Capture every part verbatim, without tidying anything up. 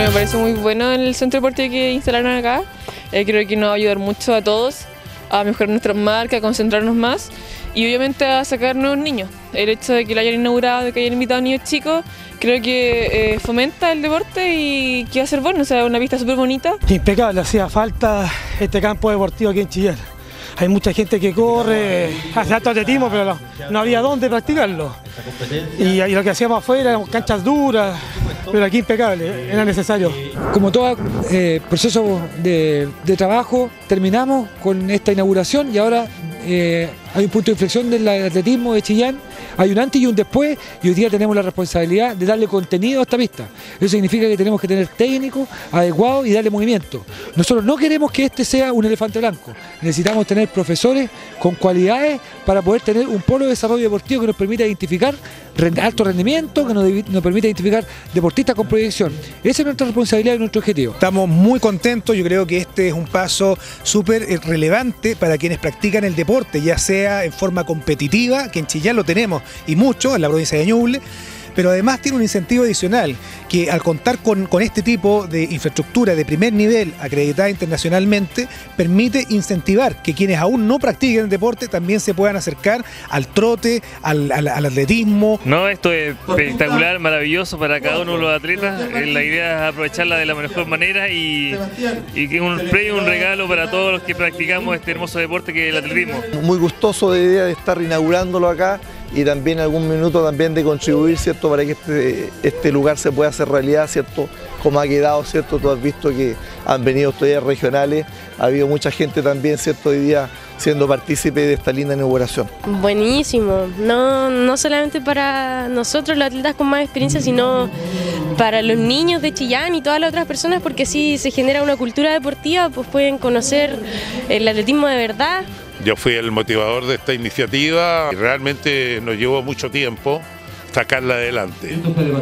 me parece muy bueno el centro deportivo que instalaron acá. Eh, creo que nos va a ayudar mucho a todos a mejorar nuestras marcas, a concentrarnos más y obviamente a sacar nuevos niños. El hecho de que lo hayan inaugurado, de que hayan invitado a niños chicos, creo que eh, fomenta el deporte y que va a ser bueno, o sea, una pista súper bonita. Impecable, hacía falta este campo deportivo aquí en Chillán. Hay mucha gente que corre, hace alto atletismo, pero no, no había dónde practicarlo. Y, y lo que hacíamos afuera eran canchas duras, pero aquí impecable, era necesario. Como todo eh, proceso de, de trabajo, terminamos con esta inauguración y ahora eh, hay un punto de inflexión del atletismo de Chillán. Hay un antes y un después y hoy día tenemos la responsabilidad de darle contenido a esta pista. Eso significa que tenemos que tener técnicos adecuados y darle movimiento. Nosotros no queremos que este sea un elefante blanco. Necesitamos tener profesores con cualidades para poder tener un polo de desarrollo deportivo que nos permita identificar alto rendimiento, que nos, nos permita identificar deportistas con proyección. Esa es nuestra responsabilidad y nuestro objetivo. Estamos muy contentos, yo creo que este es un paso súper relevante para quienes practican el deporte, ya sea en forma competitiva, que en Chillán lo tenemos y mucho, en la provincia de Ñuble, pero además tiene un incentivo adicional, que al contar con, con este tipo de infraestructura de primer nivel acreditada internacionalmente, permite incentivar que quienes aún no practiquen el deporte también se puedan acercar al trote, al, al, al atletismo. No, esto es espectacular, maravilloso para cada uno de los atletas. La idea es aprovecharla de la mejor manera y, y que un premio, un regalo para todos los que practicamos este hermoso deporte que es el atletismo. Muy gustoso de idea de estar inaugurándolo acá y también algún minuto también de contribuir, ¿cierto?, para que este, este lugar se pueda hacer realidad, ¿cierto?, como ha quedado, ¿cierto? Tú has visto que han venido estudiantes regionales, ha habido mucha gente también, ¿cierto?, hoy día siendo partícipe de esta linda inauguración. Buenísimo, no, no solamente para nosotros los atletas con más experiencia, sino para los niños de Chillán y todas las otras personas, porque si se genera una cultura deportiva, pues pueden conocer el atletismo de verdad. Yo fui el motivador de esta iniciativa y realmente nos llevó mucho tiempo sacarla adelante.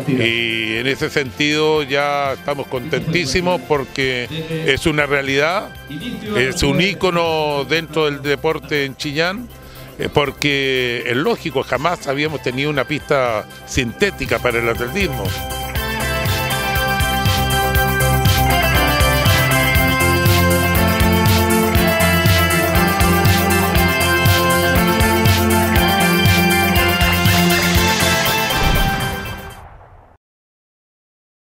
Y en ese sentido ya estamos contentísimos porque es una realidad, es un ícono dentro del deporte en Chillán, porque es lógico, jamás habíamos tenido una pista sintética para el atletismo.